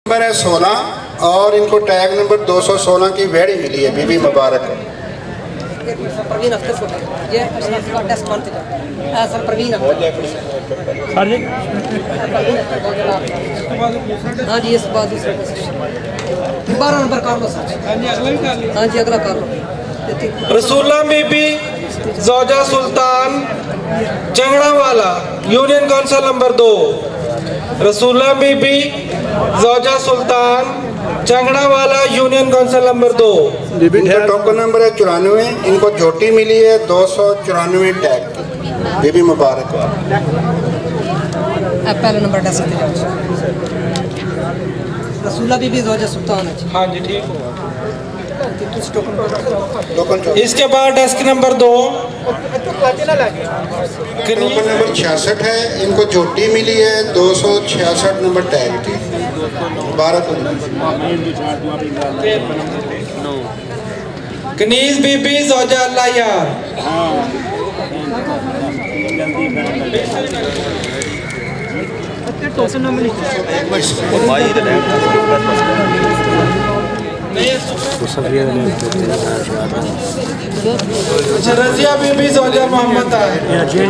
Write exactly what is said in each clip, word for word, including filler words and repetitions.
Number है सोलह और इनको टैग नंबर दो सौ सोलह की वेड़ी मिली है। बीबी मुबारक है। प्रवीण अख्तर को ये डेस्क बनते हैं सर प्रवीण अख्तर सर जी हाँ जी इस बात बारह नंबर कर लो सर। हाँ जी अगला कर लो। रसूला बीबी ज़ौजा सुल्तान चंगड़ा वाला यूनियन काउंसिल नंबर दो। रसूला बीबी ज़ौजा सुल्तान चंगड़ा वाला यूनियन काउंसिल नंबर दो। इनका टोकन नंबर है चौरानवे। इनको झोटी मिली है दो सौ चौरानवे टैग की। बीबी मुबारक है। पहला नंबर डेस्क रसूला बीबी ज़ौजा सुल्तान है। हाँ जी ठीक है। टोकन इसके बाद डेस्क नंबर दो टोकन नंबर छियासठ है। इनको झोटी मिली है दो सौ छियासठ नंबर टैग की। मुबारक कनीज बीबी ज़ौजा अल्लाह यार। रजिया बीबी ज़ौजा मोहम्मद है।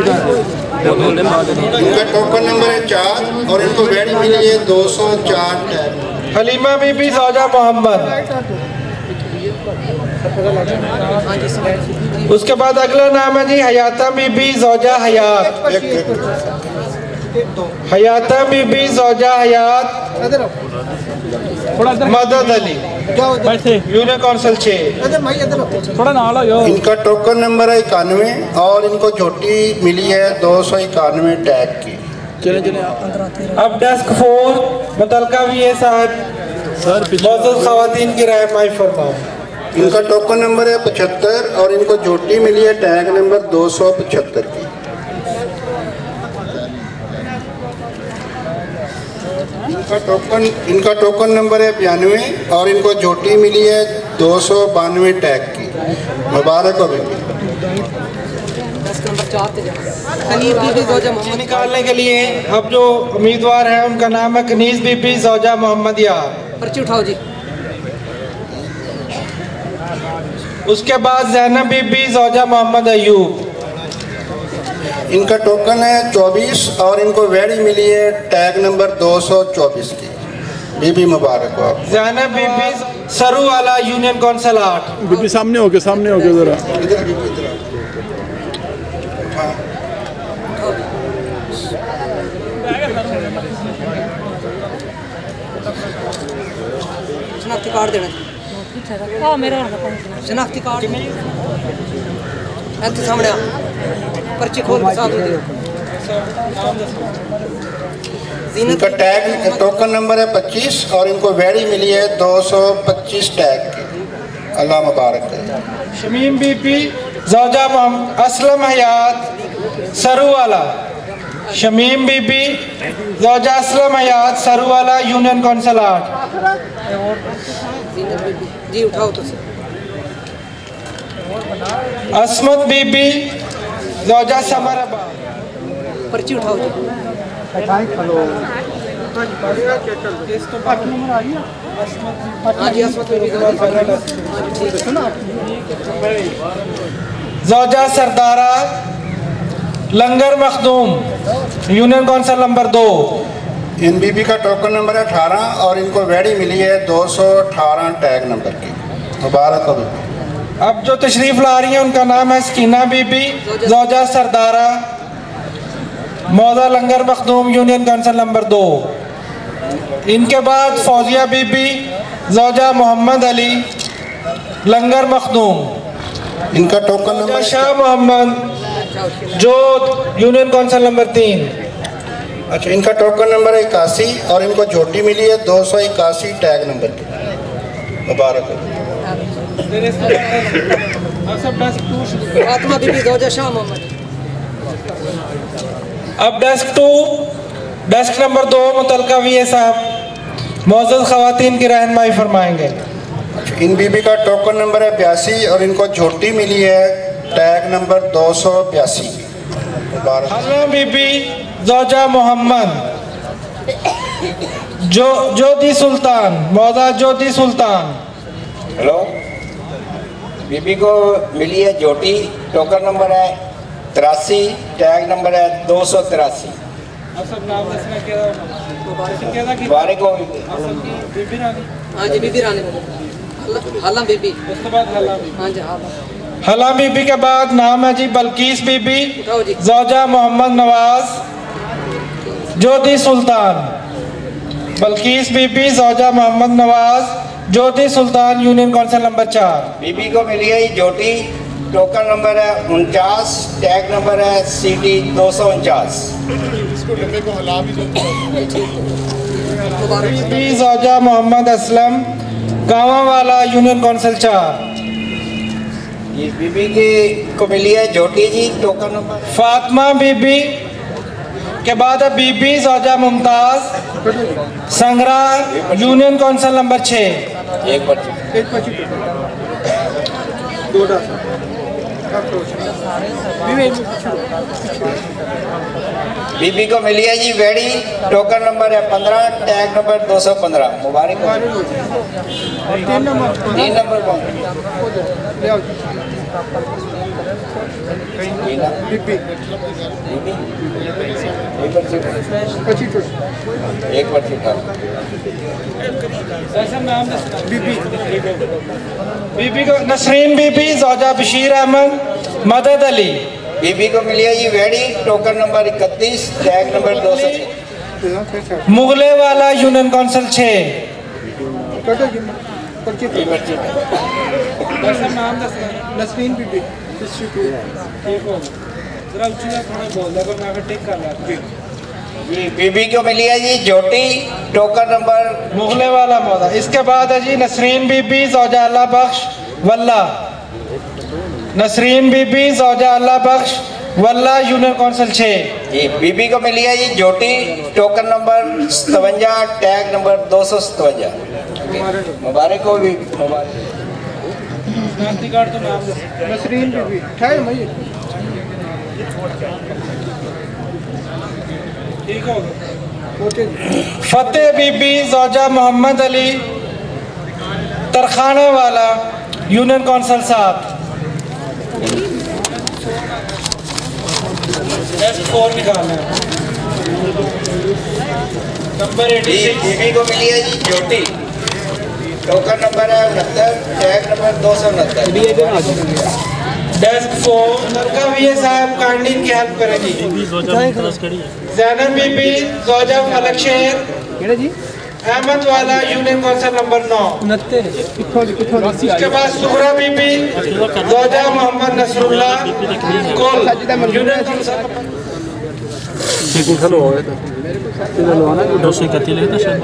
इनका टोकन नंबर है चार और इनको वेड़ी मिली है दो सौ चार टैग। हलीमा बीबी ज़ौजा मोहम्मद। उसके बाद अगला नाम है जी हयाता बीबी ज़ौजा हयात। हयाता बीबी ज़ौजा हयात मदद अली यूनियन काउंसिल छः। थोड़ा नाल हो। इनका टोकन नंबर है इक्यानवे और इनको झोटी मिली है दो सौ इक्यानवे टैग की। अब डेस्क फोर मुतलका भी है साहब मौजूद खवातीन की रहनुमाई फरमाओ। इनका टोकन नंबर है पचहत्तर और इनको झोटी मिली है टैग नंबर दो सौ पचहत्तर की। इनका टोकन इनका टोकन नंबर है बयानवे और इनको झोटी मिली है दो सौ बानवे टैग की। मुबारक हो बेटी। निकालने के लिए अब जो उम्मीदवार है उनका नाम है कनीज बीबी ज़ौजा मोहम्मद यार। पर्ची उठाओ जी। उसके बाद ज़ैनब बीबी ज़ौजा मोहम्मद अयूब। इनका टोकन है चौबीस और इनको वेड़ी मिली है टैग नंबर दो सौ चौबीस की। बीबी मुबारक हो। ज़ैनब बीबी सरू वाला यूनियन काउंसिल आठ। बीबी सामने होके सामने होके जरा इधर बीबी इधर। हाँ। शनाख्ती कार्ड देना। हाँ मेरा शनाख्ती कार्ड ऐसे सामने पर्ची खोल के साथ दे। इनका टैग टोकन नंबर है पच्चीस और इनको वेड़ी मिली है दो सौ पच्चीस टैग की। अल्लाह मुबारक है। शमीम बीबी ज़ौजा असलम हयात सरू वाला। शमीम बीबी ज़ौजा असलम हयात सरू वाला यूनियन काउंसिल आठ। जी उठाओ तो असमत बीबी ज़ौजा समराबाद। पर्ची उठाओ जी। ज़ौजा Sardara Langar Makhdoom union council number दो। इन बीबी का टोकन नंबर है अठारह और इनको वेड़ी मिली है दो सौ अठारह टैग नंबर की। मुबारक हो बीबी। अब जो तशरीफ ला रही हैं उनका नाम है सकीना बीबी ज़ौजा सरदारा मौजा Langar Makhdoom union council number दो। इनके बाद फौजिया बीबी ज़ौजा मोहम्मद अली लंगर मखदूम। इनका टोकन नंबर शाह मोहम्मद जो यूनियन काउंसिल नंबर तीन। अच्छा इनका टोकन नंबर है इक्यासी और इनको झोटी मिली है दो सौ इक्यासी टैग नंबर की। मुबारक हो। फातिमा बीबी ज़ौजा शाह मोहम्मद। अब डेस्क टू डेस्क नंबर दो मुतलका वी साहब मौजूद खवातीन की रहनुमाई फरमाएंगे। इन बीबी का टोकन नंबर है बयासी और इनको झोटी मिली है टैग नंबर दो सौ बयासी। मुबारक। हलवा बीबी ज़ौजा मोहम्मद जो ज्योति सुल्तान, मौजा ज्योति सुल्तान। हेलो, बीबी को मिली है जोटी, टोकन नंबर है तिरासी, टैग नंबर है दो सौ तिरासी। मुबारक हो हाँ जी बीबी रानी हला बीबी। हाँ जी हाला हला बीबी के बाद नाम है जी बल्कीस बीबी, ज़ौजा मोहम्मद नवाज ज्योति सुल्तान। बल्कीस बीबी ज़ौजा Mohammad Nawaz Jyoti Sultan, union council number चार। बीबी को मिली है जोटी, टोकन नंबर है उनचास, टैग नंबर है सी टी दो सौ उनचास। बीबी ज़ौजा मोहम्मद असलम गाँव वाला, यूनियन काउंसिल चार। ये बीबी की को मिली है जोटी जी, टोकन नंबर फातिमा बीबी के बाद है बीबी ज़ौजा Mumtaz Sangra, union council number छः। एक पर्ची। बीबी को मिली है जी वेड़ी, टोकन नंबर है पंद्रह, टैग नंबर दो सौ पंद्रह। मुबारक हो। तीन नंबर कौन? एक पर्ची उठा। बीबी को नसरीन बीबी ज़ौजा बशीर अहमद मदद अली। बीबी को मिली है जी वेड़ी, टोकन नंबर इकतीस, टैग नंबर दो सौ। मुगले वाला, यूनियन काउंसिल छः। नसरीन बीबी। जी बीबी को मिली है जी जोटी, टोकन नंबर मुगले वाला मौदा। इसके बाद है जी नसरीन बीबी ज़ौजा अल्लाह बख्श वल्ला। नसरीन बीबी ज़ौजा अल्लाह बख्श वल्ला, यूनियन काउंसिल छः। जी बीबी को मिली है जी जोटी, टोकन नंबर सतवंजा, टैग नंबर दो सौ सतवंजा। मुबारक हो भी। नसरीन बीबी ठाई मई। फतेह बीबी ज़ौजा मोहम्मद अली तरखाना वाला, यूनियन काउंसिल सात। Number eighty six. बीबी को मिली है जी जोटी, टोकन नंबर है उनहत्तर, टैग नंबर दो सौ उनहत्तर। डेस्क फोर लड़का भी है साहब, कांडी की हेल्प करेगी। जैनब बीबी ज़ौजा फलक शहर जी अहमद वाला, यूनियन काउंसिल नंबर नौ। उसके बाद सुहरा बीबी ज़ौजा मोहम्मद नसरुल्लाह कोल, यूनियन काउंसिल दो सौ इकतीस लेता सर।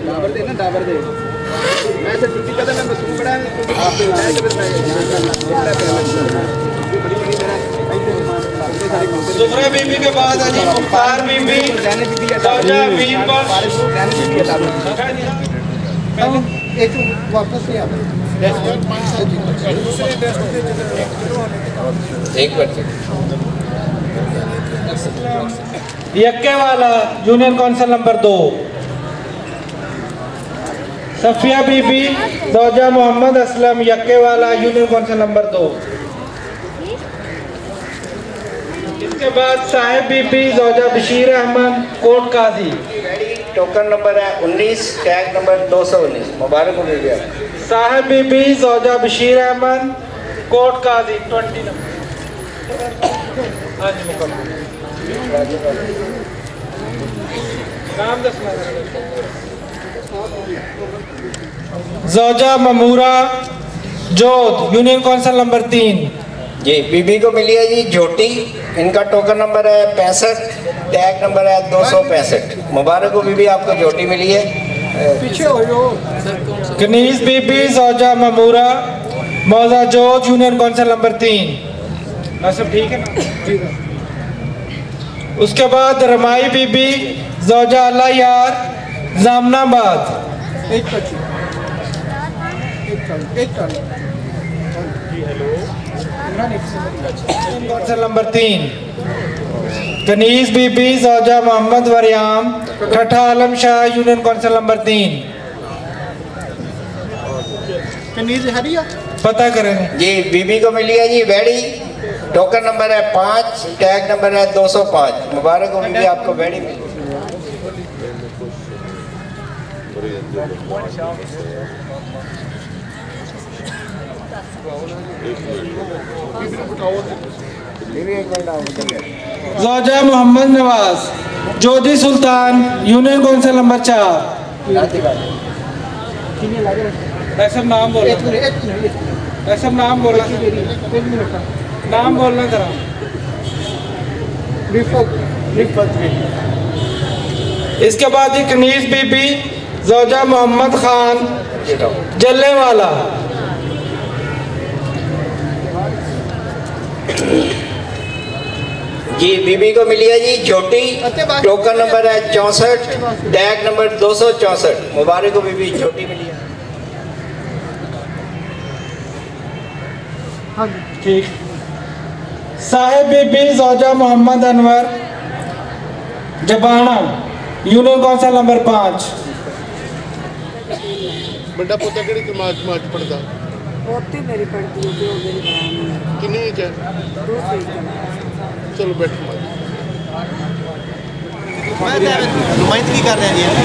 सुहरा बीबी के बाद अली मुख्तार बीबी ज़ौजा वीर बख्श। वापस एक पर्ची। यक्के वाला, यूनियन काउंसिल नंबर दो। सफिया बीबी ज़ौजा मोहम्मद असलम यक्के वाला, यूनियन काउंसिल नंबर दो। इसके बाद साहिब बीबी ज़ौजा बशीर अहमद कोट काजी। टोकन नंबर है उन्नीस, टैग नंबर दो सौ उन्नीस। मुबारक हो गया। साहिब बीबी ज़ौजा बशीर अहमद कोट काजी ट्वेंटी नंबर। हाँ जी मुकम्मल। नाम दसना। ज़ौजा Mamura Jodh, union council number तीन। जी बीबी को मिली है जी जोटी, इनका टोकन नंबर है पैंसठ, टैग नंबर है दो सौ पैंसठ। मुबारक हो बीबी, आपको जोटी मिली है। पीछे हो जो। कनीज बीबी ज़ौजा ममूरा मौजा जोध, यूनियन काउंसिल नंबर तीन। ना सब ठीक है ना? उसके बाद रमाई बीबी ज़ौजा अल्लाह यार जामनाबाद। एक पच्ची एक चालीस। काउंसिल नंबर तीन। कनीज बीबी ज़ौजा Mohammad Wariyam, Thatta Alam Shah, union council number तीन। कनीज हरिया पता करेंगे जी। बीबी को मिली है जी बेड़ी, टोकन नंबर है पाँच, टैग नंबर है दो सौ पाँच। मुबारक हो बीबी, आपको बेड़ी मिली। ज़ौजा Mohammad Nawaz, Jodhi Sultan, union council number चार। ऐसा नाम बोलो, ऐसा नाम बोलना, नाम बोलना जरा। इसके बाद ही कनीज बीबी ज़ौजा मोहम्मद खान, जल्ले वाला। जी बीबी को मिली है जी झोटी, टोकन नंबर है चौंसठ, टैग नंबर दो सौ चौंसठ। मुबारक को बीबी, झोटी मिली है। ठीक। साहिब बीबी ज़ौजा मोहम्मद अनवर, जबाना, यूनियन काउंसिल नंबर पाँच। बड़ा पोता केड़ी कमाज माज पड़दा? पोती मेरी पढ़ती है जो मेरी बहन है। किन्नी एज है? दूसरी चलो बैठो माज। नुमाइंदगी कर रहे हैं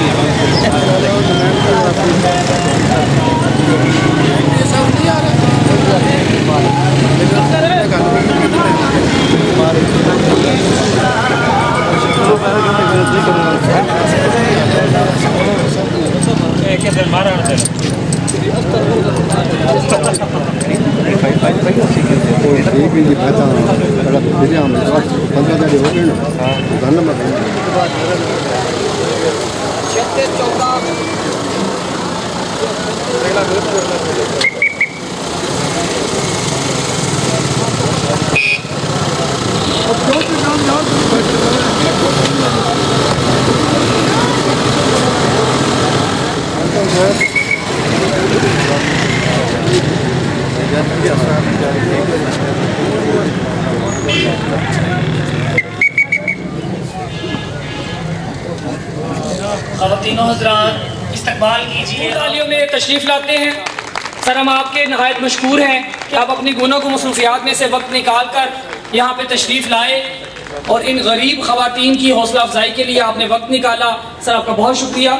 ख़वातीनो हज़रात इस्तकबाल कीजिए। तालियों में तशरीफ़ लाते हैं। सर हम आपके नहायत मशकूर हैं कि आप अपनी गुनों को मसरूफियात में से वक्त निकाल कर यहाँ पे तशरीफ़ लाए और इन गरीब ख़वातीन की हौसला अफजाई के लिए आपने वक्त निकाला। सर आपका बहुत शुक्रिया।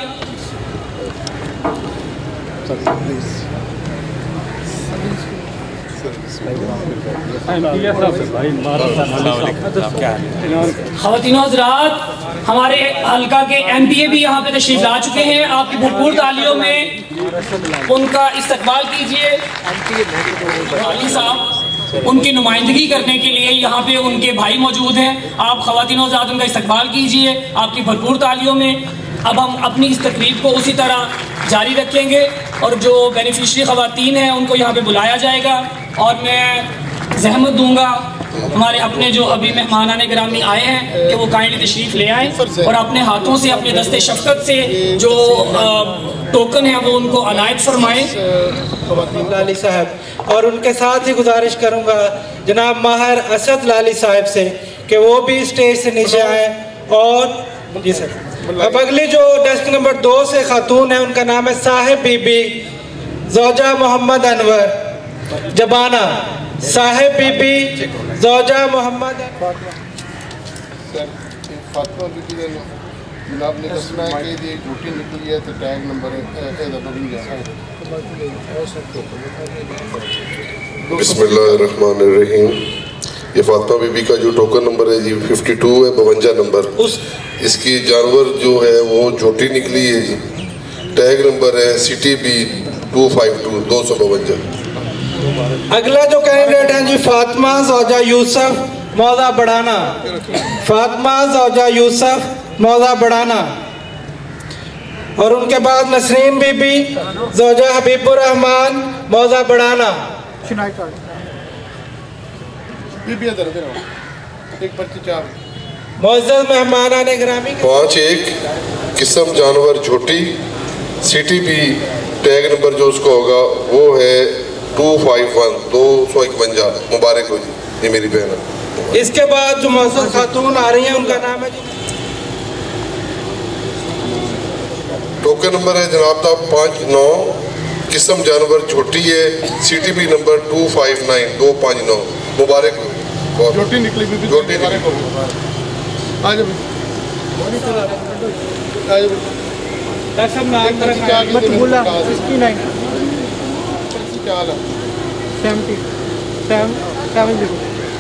ख़वातीनो हज़रात, हमारे हल्का के एम पी ए भी यहाँ पे तशरीफ़ ला चुके हैं। आपकी भरपूर तालियों में उनका इस्तकबाल कीजिए। वाली साहब उनकी नुमाइंदगी करने के लिए यहाँ पे उनके भाई मौजूद हैं। आप ख़वातीनो हज़रात उनका इस्तकबाल कीजिए आपकी भरपूर तालियों में। अब हम अपनी इस तकरीब को उसी तरह जारी रखेंगे और जो बेनिफिशरी ख़वातीन हैं उनको यहाँ पे बुलाया जाएगा और मैं ज़हमत दूंगा हमारे अपने जो अभी मेहमान आने ग्रामी आए हैं कि वो काइंडली तशरीफ़ ले आए और अपने हाथों से अपने दस्ते शफ़क़त से जो टोकन है वो उनको अनायत फरमाएं। लाली साहब और उनके साथ ही गुजारिश करूंगा जनाब माहिर असद लाली साहब से कि वो भी स्टेज से नीचे आए। और जी सर, अब अगली जो डेस्क नंबर दो से खातून है उनका नाम है साहिब बीबी ज़ौजा मोहम्मद अनवर, जबाना। साहिब बीबी ज़ौजा मोहम्मद फातिमा बीबी ने जनाब ने दसना है कि ये झूठी निकली है तो टैग नंबर बिस्मिल्लाहिर्रहमानिर्रहीम। ये फातिमा बीबी का जो टोकन नंबर है जी बावन है, बवंजा नंबर। उस इसकी जानवर जो है वो झूठी निकली है जी। टैग नंबर है C T B two five two दो सौ बवंजा। अगला जो कैंडिडेट हैं जी फातिमा ज़ौजा यूसुफ मौजा बढ़ाना। फातिमा ज़ौजा यूसुफ मौजा बढ़ाना। और उनके बाद नसरीन बीबी ज़ौजा हबीबुर रहमान मौजा बढ़ाना। बीबी इधर इधर एक पर्ची चार। मुअज़्ज़ज़ मेहमान आने ग्रामी पाँच एक किस्म जानवर झोटी C T B tag number जो उसका होगा वो है टू फाइव वन दो सौ इकवंजा। मुबारक हो जी, ये मेरी बहन है। इसके बाद जो मौसूद खातून आ रही हैं उनका नाम है टोकन नंबर है जनाब का पाँच नौ, किस्म जानवर छोटी है, C T P number two five nine दो पाँच नौ। मुबारक हो। जोटी निकली बीबी, जोटी निकली। आज आज दर्शन नाम मत भूला सिक्सटी नाइन क्या हाल है? Seventy seven seven zero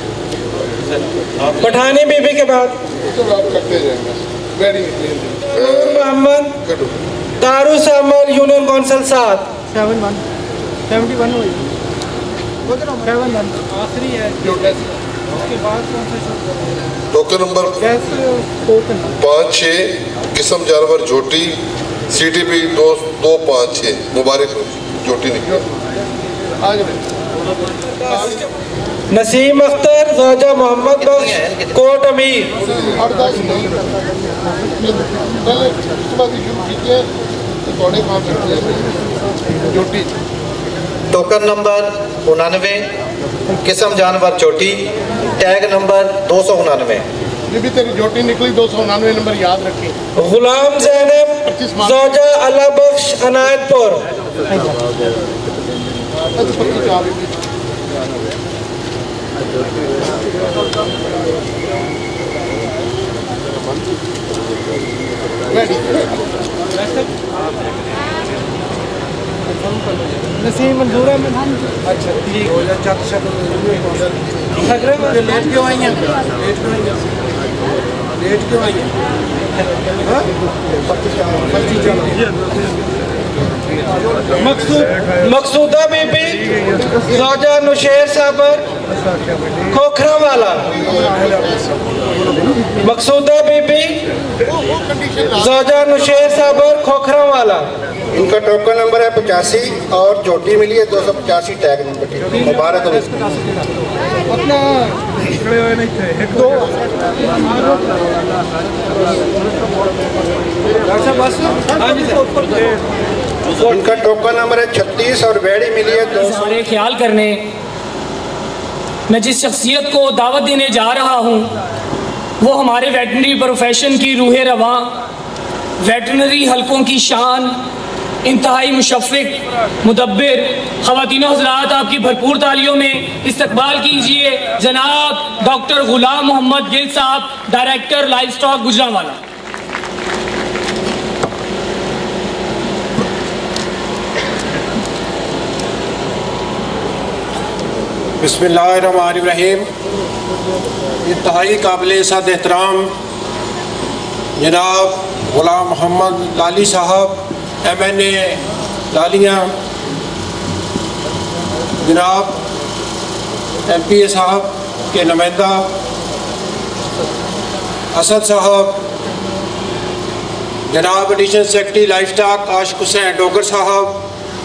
Pathani Bibi के बाद तो आप करते जाएंगे। वेरी निकली नूर मोहम्मद दारू सामर यूनियन काउंसिल सात सेवन वन सेवेंटी वन हुई सेवन वन आखिरी है उसके बाद कौन सा टोकन नंबर गैस टोकन पाँच छः, किस्म जानवर झोटी, सी टी पी दो दो पाँच छः। मुबारक हो। जोटी निकली। आज नसीम अख्तर जोजा मोहम्मद बख्श कोट अमीर। अरदास नहीं पहले उसके बाद शुरू कीजिए तो थोड़े काम करते हैं। जोटी टोकन नंबर उनानवे, किस्म जानवर चोटी, टैग नंबर दो सौ उनानवे। ये भी तेरी जोटी निकली दो सौ उनानवे नंबर याद रखी। गुलाम जैनब जोजा अल्लाह बख्श अनायतपुर। नसीम मंजूर है अच्छा ठीक हो जा चक शक लेट क्यों आई हैं लेट क्यों आई हैं लेट क्यों आई हैं मकसूद मकसूदा बीबी जोजा नुशेर साबर खोखरा वाला। मकसूदा बीबी जोजा नुशेर साबर खोखरा वाला। इनका टोकन नंबर है पचासी और जोटी मिली है दो सौ पचासी टैग नंबर। मुबारक हो। अपना दो इनका टोकन नंबर है छत्तीस और वेड़ी मिली है दो सौ। सारे ख्याल करने मैं जिस शख्सियत को दावत देने जा रहा हूँ वो हमारे वेटनरी प्रोफेशन की रूह रवां, वेटनरी हलकों की शान, इंतहाई मुशफ़िक़ मुदब्बिर। ख़वातीन हज़रात, आपकी भरपूर तालियों में इस्तकबाल कीजिए जनाब डॉक्टर गुलाम मोहम्मद गिल साहब, डायरेक्टर लाइव स्टॉक गुजरांवाला। बिस्मिल्लाहिर्रहमानिर्रहीम। इंतहाई काबिल साद एहतराम जनाब गुलाम मोहम्मद लाली साहब, एम एन ए लालियाँ, जनाब एम पी ए साहब के नुमाइंदा असद साहब, जनाब additional secretary life stock Ashiq Hussain Dogar साहब,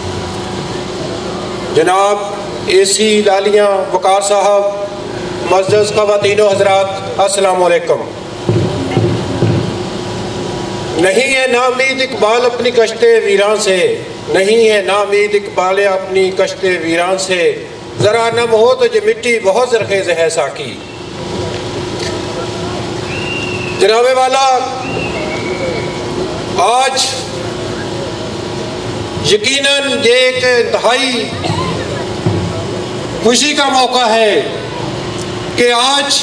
जनाब ए सी लालियाँ वकार साहब, मज़दूर ख़वातीन हज़रात, अस्सलामु अलैकुम। नहीं है नामीद इकबाल अपनी कश्ते वीरान से, नहीं है नामीद इकबाल अपनी कश्ते वीरान से, ज़रा नम हो तो जो मिट्टी बहुत ज़रखेज़ है साकी। जनाबे वाला, आज यकीनन ये एक इंतहाई खुशी का मौका है कि आज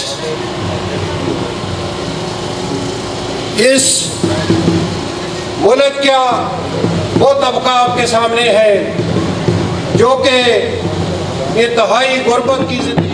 इस मुल्क का वो तबका आपके सामने है जो कि इंतहाई गुर्बत की जिंदगी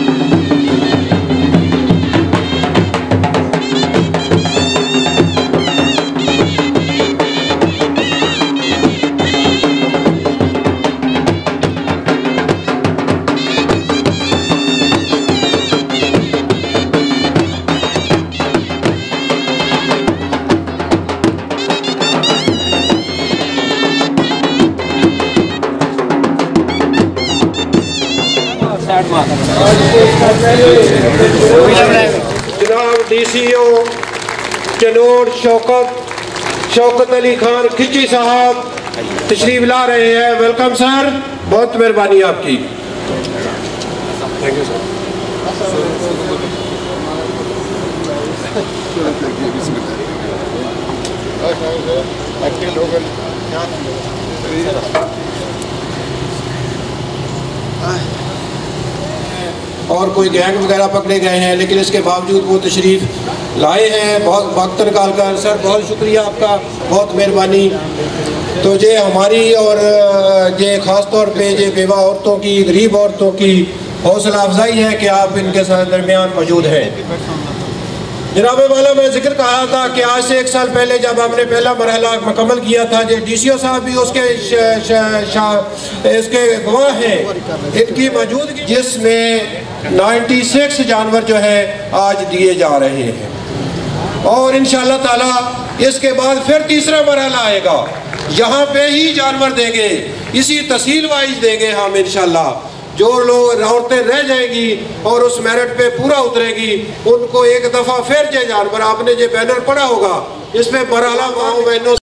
जनाब डी सी ओ चनोर शौकत शौकत अली खान खिची साहब तशरीफ ला रहे हैं। वेलकम सर, बहुत मेहरबानी आपकी। Thank you sir. और कोई गैंग वगैरह पकड़े गए हैं, लेकिन इसके बावजूद वो तशरीफ़ लाए हैं। बहुत वक्त निकाल कर सर, बहुत शुक्रिया आपका, बहुत मेहरबानी। तो ये हमारी और ये ख़ास तौर पे ये बेवा औरतों की, गरीब औरतों की हौसला अफजाई है कि आप इनके साथ दरमियान मौजूद हैं। जनाब वाला, मैं जिक्र कहा था कि आज से एक साल पहले जब हमने पहला मरहला मुकम्मल किया था, जो डी सी ओ साहब भी उसके श, श, श, इसके गवाह हैं, इनकी मौजूदगी, जिसमें छियानवे जानवर जो है आज दिए जा रहे हैं। और इंशाअल्लाह ताला इसके बाद फिर तीसरा मरहला आएगा, यहाँ पे ही जानवर देंगे, इसी तहसील वाइज देंगे हम इंशाअल्लाह। जो लोग औरतें रह जाएंगी और उस मेरिट पे पूरा उतरेगी, उनको एक दफ़ा फिर ये जानवर, आपने ये बैनर पढ़ा होगा, इसमें मरहला माओ बहनों